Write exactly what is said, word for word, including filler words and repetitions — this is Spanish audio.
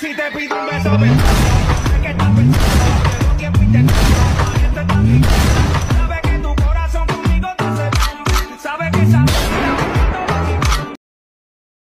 Si te pido un beso, ven. Sé que estás pensando, llevo tiempo intentando. Y esto está picando. Sabe que tu corazón conmigo te hace mal. Sabe que esa